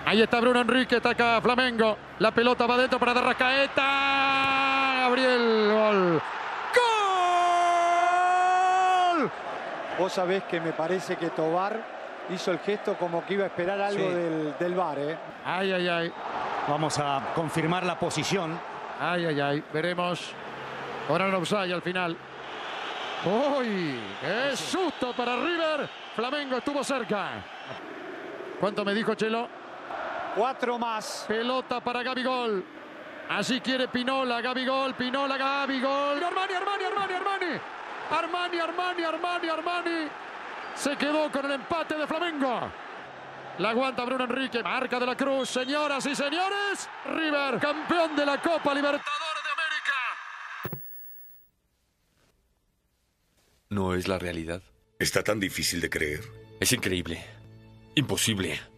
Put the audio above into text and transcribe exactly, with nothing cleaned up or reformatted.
Ahí está Bruno Henrique, ataca Flamengo. La pelota va adentro para De Arrascaeta. Gabriel, gol. ¡Gol! Vos sabés que me parece que Tobar hizo el gesto como que iba a esperar algo Sí. del, del V A R, ¿eh? Ay, ay, ay. Vamos a confirmar la posición. Ay, ay, ay. Veremos. Ahora no offside al final. ¡Uy! ¡Qué susto para River! Flamengo estuvo cerca. ¿Cuánto me dijo Chelo? Cuatro más. Pelota para Gabigol. Así quiere Pinola. Gabigol, Pinola, Gabigol. Armani, Armani, Armani, Armani. Armani, Armani, Armani, Armani. Se quedó con el empate de Flamengo. La aguanta Bruno Henrique. Marca de la Cruz. Señoras y señores. River, campeón de la Copa Libertadores de América. No es la realidad. Está tan difícil de creer. Es increíble. Imposible.